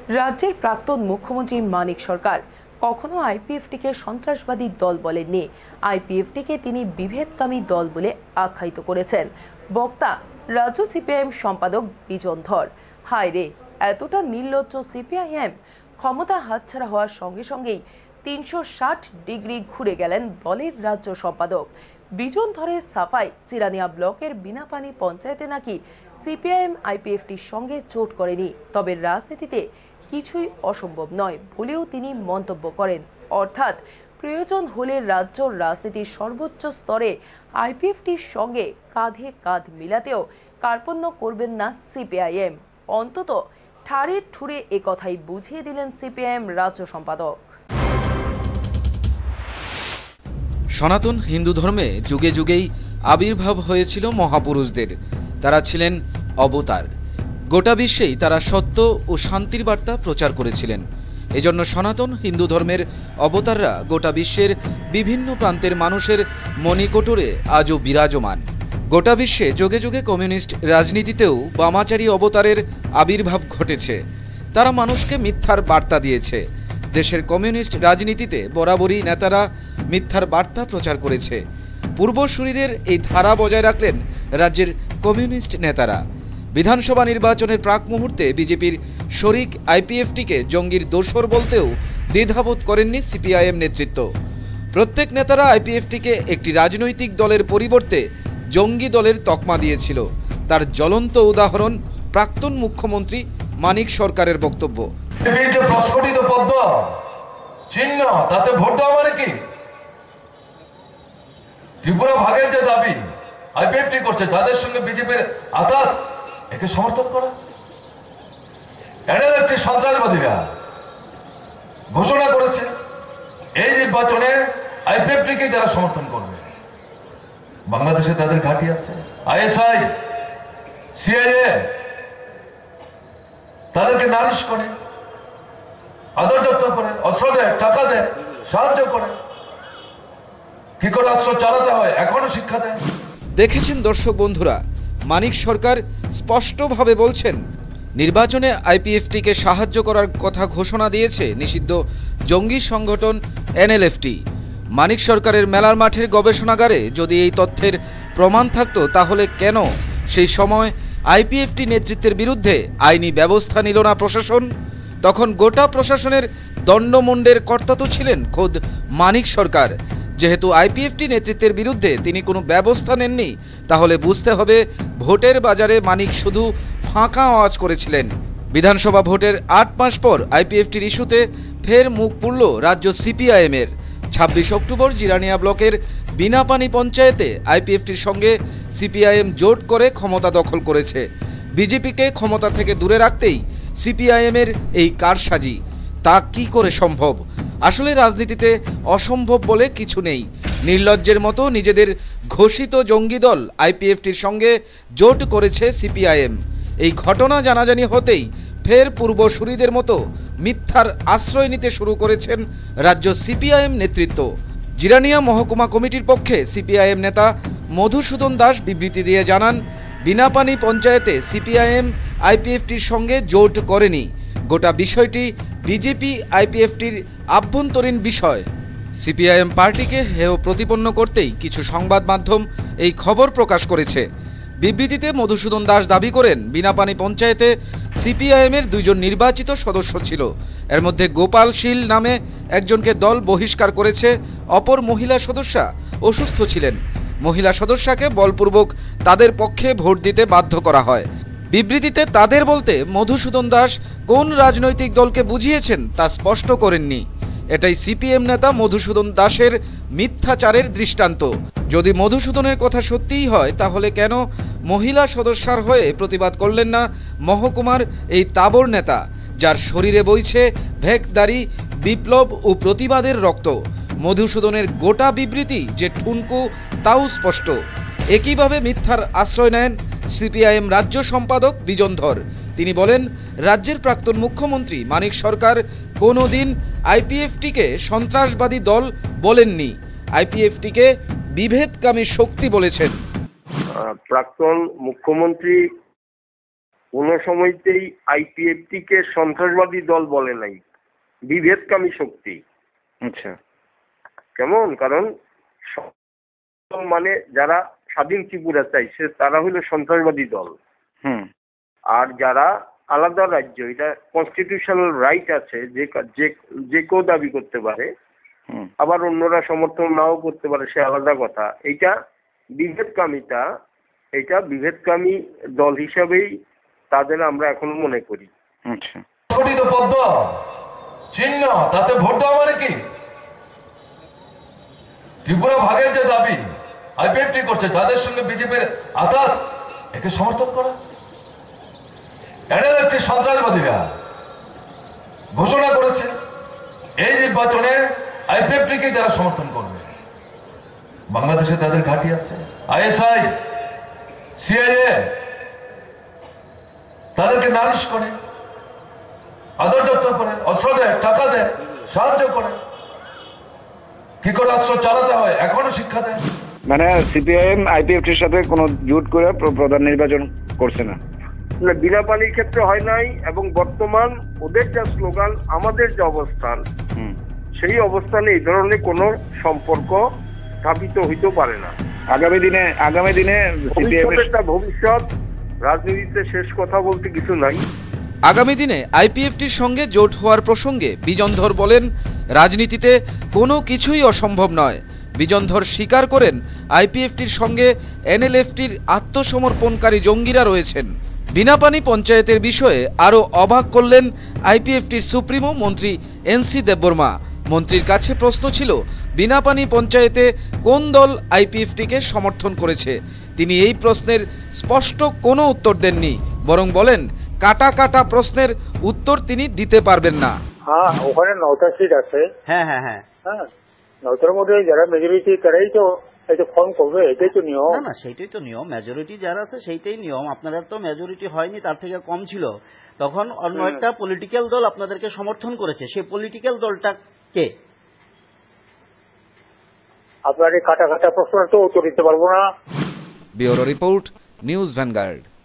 রাজ্যের প্রাক্তন মুখ্যমন্ত্রী মানিক সরকার কখনো আইপিএফটিকে সন্ত্রাসবাদী দল বলেননি। আইপিএফটিকে তিনি বিভেদকামী দল বলে আখ্যায়িত করেছেন। বক্তা রাজ্য সিপিআইএম সম্পাদক বিজন ধর। হায় রে, এতটা নির্লজ্জ সিপিআইএম! ক্ষমতা হাতছাড়া হওয়ার সঙ্গে সঙ্গেই ৩৬০ ডিগ্রি ঘুরে গেলেন দলের রাজ্য সম্পাদক। বিজন ধরের সাফাই, চিরানিয়া ব্লকের বিনাপানি পঞ্চায়েতে নাকি সিপিআইএম আইপিএফটির সঙ্গে জোট করেনি, তবে রাজনীতিতে কিছুই অসম্ভব নয় বলেও তিনি মন্তব্য করেন। অর্থাৎ প্রয়োজন হলে রাজ্য রাজনীতির সর্বোচ্চ স্তরে আইপিএফটির সঙ্গে কাঁধে কাঁধ মিলাতেও কার্পণ্য করবেন না সিপিআইএম। অন্তত ঠাড়ে ঠুরে একথাই বুঝিয়ে দিলেন সিপিআইএম রাজ্য সম্পাদক। সনাতন হিন্দু ধর্মে যুগে যুগেই আবির্ভাব হয়েছিল মহাপুরুষদের। তারা ছিলেন অবতার। গোটা বিশ্বেই তারা সত্য ও শান্তির বার্তা প্রচার করেছিলেন। এজন্য সনাতন হিন্দু ধর্মের অবতাররা গোটা বিশ্বের বিভিন্ন প্রান্তের মানুষের মণিকোটরে আজও বিরাজমান। গোটা বিশ্বে যুগে যুগে কমিউনিস্ট রাজনীতিতেও বামাচারী অবতারের আবির্ভাব ঘটেছে। তারা মানুষকে মিথ্যার বার্তা দিয়েছে। দেশের কমিউনিস্ট রাজনীতিতে বরাবরই নেতারা মিথ্যার বার্তা প্রচার করেছে। পূর্বসূরিদের এই ধারা বজায় রাখলেন রাজ্যের কমিউনিস্ট নেতারা। বিধানসভা নির্বাচনের প্রাক মুহূর্তে বিজেপির শরিক আইপিএফটিকে জঙ্গির দোসর বলতেও দ্বিধাবোধ করেননি সিপিআইএম নেতৃত্ব। প্রত্যেক নেতারা আইপিএফটিকে একটি রাজনৈতিক দলের পরিবর্তে জঙ্গি দলের তকমা দিয়েছিল। তার জ্বলন্ত উদাহরণ প্রাক্তন মুখ্যমন্ত্রী মানিক সরকারের বক্তব্য। প্রস্ফুটিত পদ্ম চিহ্ন, তাতে ভোট দেওয়া মানে কি? ত্রিপুরা ভাগের যে দাবি আইপিএফটি করছে, তাদের সঙ্গে বিজেপির আঘাত, একে সমর্থন করা। একটি সন্ত্রাসবাদীরা ঘোষণা করেছে এই নির্বাচনে আইপিএফটিকে যারা সমর্থন করবে। বাংলাদেশে তাদের ঘাঁটি আছে, আইএসআই, সিআইএ তাদেরকে নালিশ করে, আদর যত্ন করে, অস্ত্র দেয়, টাকা দেয়, সাহায্য করে, কি করে অস্ত্র চালাতে হয় এখনো শিক্ষা দেয়। দেখেছেন দর্শক বন্ধুরা, মানিক সরকার স্পষ্টভাবে বলছেন নির্বাচনে আইপিএফটিকে সাহায্য করার কথা ঘোষণা দিয়েছে নিষিদ্ধ জঙ্গি সংগঠন এনএলএফটি। মানিক সরকারের মেলার মাঠের গবেষণাগারে যদি এই তথ্যের প্রমাণ থাকতো, তাহলে কেন সেই সময় আইপিএফটি নেতৃত্বের বিরুদ্ধে আইনি ব্যবস্থা নিল না প্রশাসন? তখন গোটা প্রশাসনের দণ্ডমুণ্ডের কর্তা তো ছিলেন খোদ মানিক সরকার। যেহেতু আইপিএফটি নেতৃত্বের বিরুদ্ধে তিনি কোনো ব্যবস্থা নেননি, তাহলে বুঝতে হবে ভোটের বাজারে মানিক শুধু ফাঁকা আওয়াজ করেছিলেন। বিধানসভা ভোটের ৮ মাস পর আইপিএফটির ইস্যুতে ফের মুখ পুড়ল রাজ্য সিপিআইএমের। ২৬ অক্টোবর জিরানিয়া ব্লকের বিনাপানি পঞ্চায়েতে আইপিএফটির সঙ্গে সিপিআইএম জোট করে ক্ষমতা দখল করেছে। বিজেপিকে ক্ষমতা থেকে দূরে রাখতেই সিপিআইএমের এই কারসাজি। তা কি করে সম্ভব? আসলে রাজনীতিতে অসম্ভব বলে কিছু নেই। নির্লজ্জের মতো নিজেদের ঘোষিত জঙ্গি দল আইপিএফটির সঙ্গে জোট করেছে সিপিআইএম। এই ঘটনা জানাজানি হতেই ফের পূর্বসূরিদের মতো মিথ্যার আশ্রয় নিতে শুরু করেছেন রাজ্য সিপিআইএম নেতৃত্ব। জিরানিয়া মহকুমা কমিটির পক্ষে সিপিআইএম নেতা মধুসূদন দাস বিবৃতি দিয়ে জানান, বিনাপানি পঞ্চায়েতে সিপিআইএম আইপিএফটির সঙ্গে জোট করেনি। গোটা বিষয়টি বিজেপি আইপিএফটির আভ্যন্তরীণ বিষয়। সিপিআইএম পার্টিকে হেয় প্রতিপন্ন করতেই কিছু সংবাদ মাধ্যম এই খবর প্রকাশ করেছে। বিবৃতিতে মধুসূদন দাস দাবি করেন, বিনাপানি পঞ্চায়েতে সিপিআইএমের ২ জন নির্বাচিত সদস্য ছিল। এর মধ্যে গোপাল শীল নামে একজনকে দল বহিষ্কার করেছে। অপর মহিলা সদস্যা অসুস্থ ছিলেন। মহিলা সদস্যাকে বলপূর্বক তাদের পক্ষে ভোট দিতে বাধ্য করা হয়। বিবৃতিতে তাদের বলতে মধুসূদন দাস কোন রাজনৈতিক দলকে বুঝিয়েছেন তা স্পষ্ট করেননি। এটাই সিপিএম নেতা মধুসূদন দাসের মিথ্যাচারের দৃষ্টান্ত। যদি মধুসূদনের কথা সত্যিই হয়, তাহলে কেন মহিলা সদস্যার হয়ে প্রতিবাদ করলেন না মহকুমার এই তাবর নেতা, যার শরীরে বইছে ভেকদারি, বিপ্লব ও প্রতিবাদের রক্ত? মধুসূদনের গোটা বিবৃতি যে ঠুনকো তাও স্পষ্ট। একইভাবে মিথ্যার আশ্রয় নেন সিপিআইএম রাজ্য সম্পাদক বিজন ধর। তিনি বলেন, রাজ্যের প্রাক্তন মুখ্যমন্ত্রী মানিক সরকার কোনোদিন আইপিএফটিকে সন্ত্রাসবাদী দল বলেননি, আইপিএফটিকে বিভেদকামী শক্তি বলেছেন। প্রাক্তন মুখ্যমন্ত্রী কোন সময়তেই আইপিএফটি কে সন্ত্রাসবাদী দল বলে নাই, বিভেদকামী শক্তি। আচ্ছা, কেমন? কারণ মানে যারা স্বাধীন ত্রিপুরা চাইছে তারা হলো সন্ত্রাসবাদী দল, হুম, আর যারা আলাদা রাজ্য, এটা কনস্টিটিউশনাল রাইট আছে, যে কেউ দাবি করতে পারে, হুম, আবার অন্যরা সমর্থন নাও করতে পারে, সে আলাদা কথা। এটা বিভেদকামী দল হিসাবেই তাদের আমরা এখনো মনে করি। আচ্ছা, গঠিত পদ্ম চিহ্ন, তাতে ভোট দেওয়া মানে কি? ত্রিপুরা ভাগের যে দাবি আইপিএফটি করছে, তাদের সঙ্গে বিজেপির আঘাত, একে সমর্থন করা, এটার একটি সন্ত্রাসবাদীরা ঘোষণা করেছে এই নির্বাচনে আইপিএফটি কে যারা সমর্থন করবে। বাংলাদেশে তাদের ঘাঁটি আছে, আইএসআই, সিআইএ তাদেরকে নালিশ করে, আদর যত্ন করে, অস্ত্র দেয়, টাকা দেয়, সাহায্য করে, কি করে অস্ত্র চালাতে হয় এখনো শিক্ষা দেয়। মানে সিপিআইএম আইপিএফটির সাথে কোনো জোট করে প্রধান নির্বাচন করছে না? বিনা পানির ক্ষেত্রে হয় নাই, এবং বর্তমান ওদের যা স্লোগান, আমাদের যে অবস্থান, হুম, সেই অবস্থানে এই ধরনের কোনো সম্পর্ক স্থাপিত হইতে পারে না। আগামী দিনে সিপিআইএম ভবিষ্যৎ রাজনীতিতে শেষ কথা বলতে কিছু নাই। আগামী দিনে আইপিএফটির সঙ্গে জোট হওয়ার প্রসঙ্গে বিজনধর বলেন, রাজনীতিতে কোনো কিছুই অসম্ভব নয়। বিজনধর স্বীকার করেন, আইপিএফটির সঙ্গে এনএলএফটির আত্মসমর্পণকারী জঙ্গিরা রয়েছেন। বিনাপানি পঞ্চায়েতের বিষয়ে আরও অবাক করলেন আইপিএফটির সুপ্রিমো মন্ত্রী এনসি দেববর্মা। মন্ত্রীর কাছে প্রশ্ন ছিল, বিনাপানি পঞ্চায়েতে কোন দল আইপিএফটিকে সমর্থন করেছে? তিনি এই প্রশ্নের স্পষ্ট কোনো উত্তর দেননি, বরং বলেন কাটা কাটা প্রশ্নের উত্তর তিনি দিতে পারবেন না। হ্যাঁ, ওখানে 9টা সিট আছে। হ্যাঁ, 9টার মধ্যে যারা মেজরিটি তারাই তো ফর্ম করবে, এটাই তো নিয়ম। না, সেইটাই তো নিয়ম। মেজরিটি যারা আছে সেইটাই নিয়ম। আপনাদের তো মেজরিটি হয়নি, তার থেকে কম ছিল, তখন অন্য একটা পলিটিক্যাল দল আপনাদেরকে সমর্থন করেছে। সেই পলিটিক্যাল দলটা কে? আপনার এই কাটা কাটা প্রশ্ন তো উত্তর দিতে পারবো না। Bureau report, news vanguard.